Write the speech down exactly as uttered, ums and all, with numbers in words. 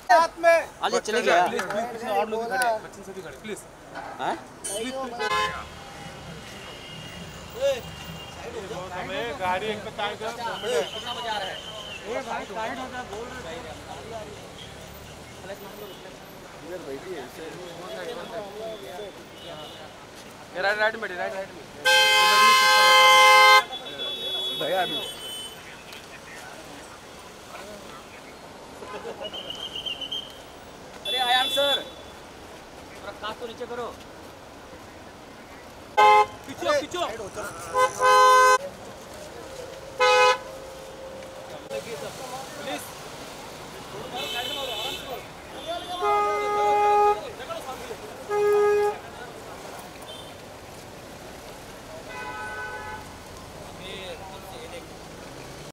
साथ में अरे चले गया प्लीज प्लीज और लोग खड़े हैं, बच्चन सभी खड़े प्लीज हैं हमें गाड़ी एक पे काट कर कितना बजा रहा है ए भाई साइड हो जा बोल रहे इधर बैठिए राइट राइट में राइट राइट में भैया अभी अरे आयान सर थोड़ा काट तो नीचे करो खींचो खींचो प्लीज